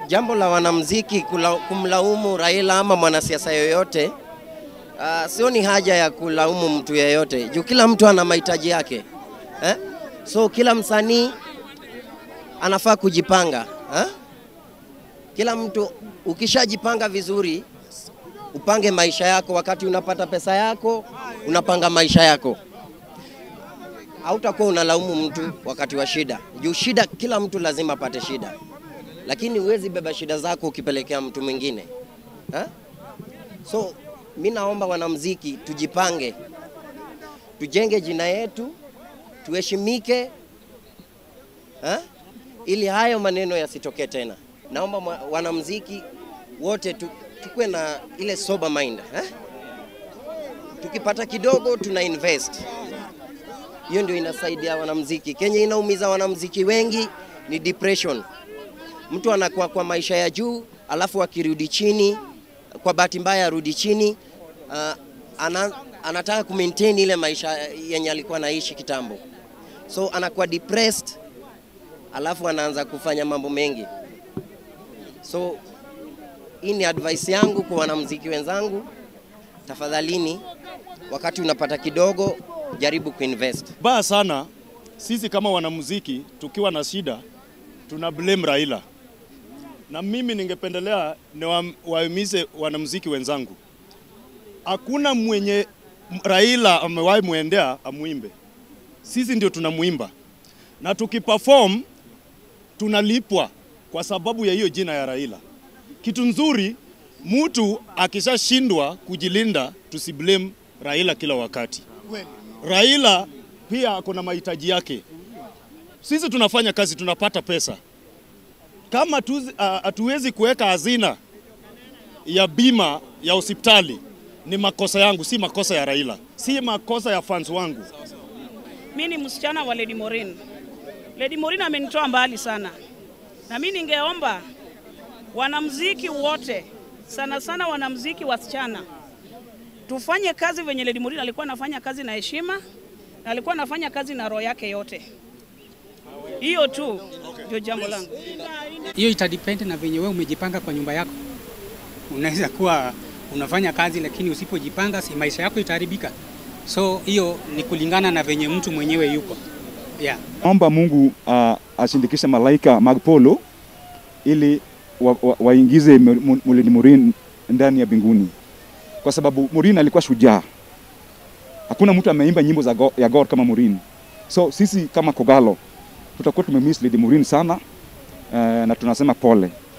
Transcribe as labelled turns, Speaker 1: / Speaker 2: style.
Speaker 1: Jambo la wanamuziki kumlaumu Raila ama mwanasiasa yoyote, sio ni haja ya kulaumu mtu yeyote. Juu kila mtu ana mahitaji yake. So kila msanii anafaa kujipanga. Kila mtu ukishajipanga vizuri, upange maisha yako. Wakati unapata pesa yako, unapanga maisha yako. Hautakuwa unalaumu mtu wakati wa shida. Juu shida, kila mtu lazima apate shida. Lakini huwezi beba shida zako ukipelekea mtu mwingine. So mimi naomba wanamuziki tujipange. Tujenge jina yetu, tuheshimike. Ili hayo maneno yasitokee tena. Naomba wanamuziki wote tukue na ile sober mind. Tukipata kidogo tuna invest. Hiyo ndio inasaidia wanamuziki. Kenya inaumiza wanamuziki wengi ni depression. Mtu anakuwa kwa maisha ya juu, alafu akirudi chini, kwa bahati mbaya arudi chini, anataka kumaintain ile maisha yenye alikuwa anaishi kitambo. So anakuwa depressed, alafu anaanza kufanya mambo mengi. So hii ni advice yangu kwa wanamuziki wenzangu. Tafadhalini, wakati unapata kidogo, jaribu kuinvest.
Speaker 2: Baya sana, sisi kama wanamuziki, tukiwa na shida, tuna blame Raila. Na mimi ningependelea wahimize wanamuziki wenzangu. Hakuna mwenye Raila amewahi muendea amuimbe. Sisi ndio tunamuimba. Na tukiperform, tunalipwa kwa sababu ya hiyo jina ya Raila. Kitu nzuri, mtu akishashindwa kujilinda, tusiblame Raila kila wakati. Raila pia kuna mahitaji yake. Sisi tunafanya kazi, tunapata pesa. Kama hatuwezi kuweka hazina ya bima ya hospitali, ni makosa yangu, si makosa ya Raila. Si makosa ya fans wangu.
Speaker 3: Mimi ni msichana wa Lady Maureen. Lady Maureen amenitoa mbali sana. Na mimi ningeomba wanamuziki wote, sana sana wanamuziki wasichana, tufanye kazi venye Lady Maureen alikuwa anafanya kazi na heshima, na alikuwa anafanya kazi na roho yake yote. Hiyo tu ndio jambo langu.
Speaker 4: Hiyo itadepend na venye wewe umejipanga kwa nyumba yako. Unaweza kuwa unafanya kazi lakini usipojipanga, si maisha yako itaharibika. So hiyo ni kulingana na venye mtu mwenyewe yuko.
Speaker 5: Naomba Mungu ashindikishe malaika magpolo ili waingize Maureen ndani ya mbinguni. Kwa sababu Maureen alikuwa shujaa. Hakuna mtu ameimba nyimbo ya God kama Maureen. So sisi kama Kogalo tutakuwa tumemiss Lady Maureen sana, na tunasema pole.